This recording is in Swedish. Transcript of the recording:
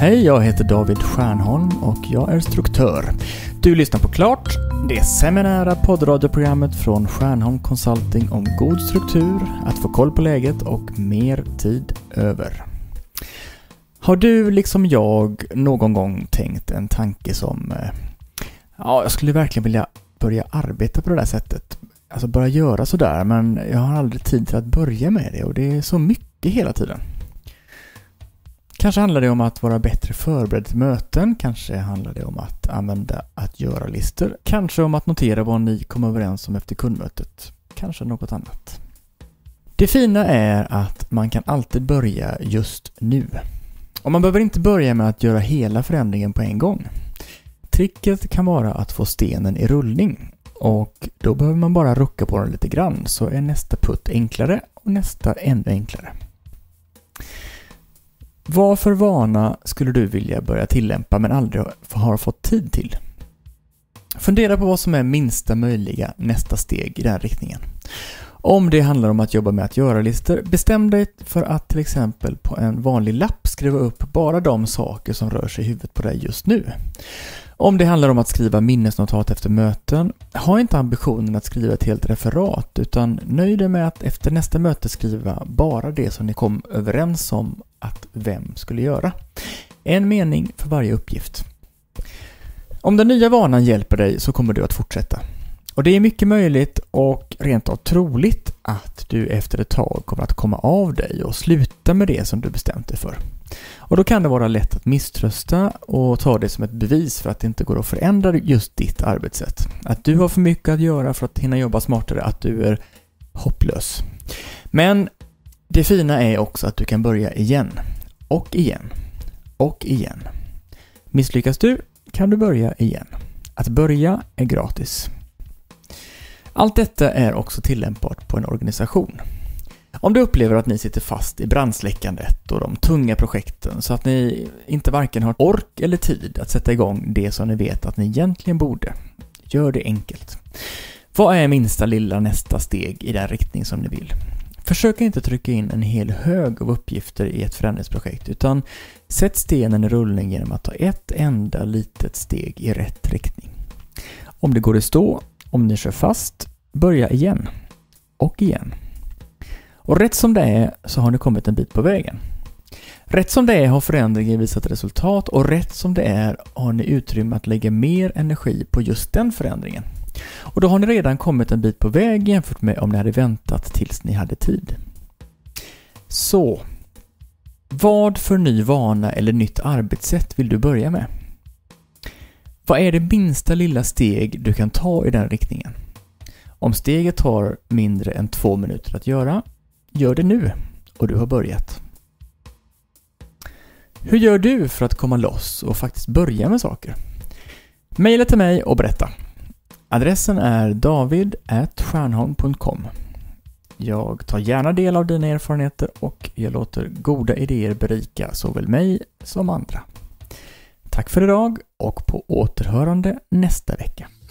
Hej, jag heter David Stjernholm och jag är struktör. Du lyssnar på Klart, det seminära poddradioprogrammet från Stjernholm Consulting om god struktur, att få koll på läget och mer tid över. Har du liksom jag någon gång tänkt en tanke som jag skulle verkligen vilja börja arbeta på det där sättet. Alltså börja göra sådär, men jag har aldrig tid till att börja med det och det är så mycket hela tiden. Kanske handlar det om att vara bättre förberedd till möten, kanske handlar det om att använda att göra-listor, kanske om att notera vad ni kom överens om efter kundmötet, kanske något annat. Det fina är att man kan alltid börja just nu. Och man behöver inte börja med att göra hela förändringen på en gång. Tricket kan vara att få stenen i rullning och då behöver man bara rucka på den lite grann så är nästa putt enklare och nästa ännu enklare. Vad för vana skulle du vilja börja tillämpa men aldrig har fått tid till? Fundera på vad som är minsta möjliga nästa steg i den riktningen. Om det handlar om att jobba med att göra-listor, bestäm dig för att till exempel på en vanlig lapp skriva upp bara de saker som rör sig i huvudet på dig just nu. Om det handlar om att skriva minnesnotat efter möten, ha inte ambitionen att skriva ett helt referat utan nöj dig med att efter nästa möte skriva bara det som ni kom överens om att vem skulle göra. En mening för varje uppgift. Om den nya vanan hjälper dig så kommer du att fortsätta. Och det är mycket möjligt och rent av troligt att du efter ett tag kommer att komma av dig och sluta med det som du bestämt dig för. Och då kan det vara lätt att misströsta och ta det som ett bevis för att det inte går att förändra just ditt arbetssätt. Att du har för mycket att göra för att hinna jobba smartare, att du är hopplös. Men det fina är också att du kan börja igen och igen och igen. Misslyckas du kan du börja igen. Att börja är gratis. Allt detta är också tillämpbart på en organisation. Om du upplever att ni sitter fast i brandsläckandet och de tunga projekten så att ni inte varken har ork eller tid att sätta igång det som ni vet att ni egentligen borde, gör det enkelt. Vad är minsta lilla nästa steg i den riktning som ni vill? Försök inte trycka in en hel hög av uppgifter i ett förändringsprojekt utan sätt stenen i rullning genom att ta ett enda litet steg i rätt riktning. Om det går att stå, om ni kör fast, börja igen och igen. Och rätt som det är så har ni kommit en bit på vägen. Rätt som det är har förändringen visat resultat och rätt som det är har ni utrymme att lägga mer energi på just den förändringen. Och då har ni redan kommit en bit på väg jämfört med om ni hade väntat tills ni hade tid. Så, vad för ny vana eller nytt arbetssätt vill du börja med? Vad är det minsta lilla steg du kan ta i den riktningen? Om steget tar mindre än 2 minuter att göra, gör det nu och du har börjat. Hur gör du för att komma loss och faktiskt börja med saker? Maila till mig och berätta. Adressen är david@stjernholm.com. Jag tar gärna del av dina erfarenheter och jag låter goda idéer berika såväl mig som andra. Tack för idag och på återhörande nästa vecka.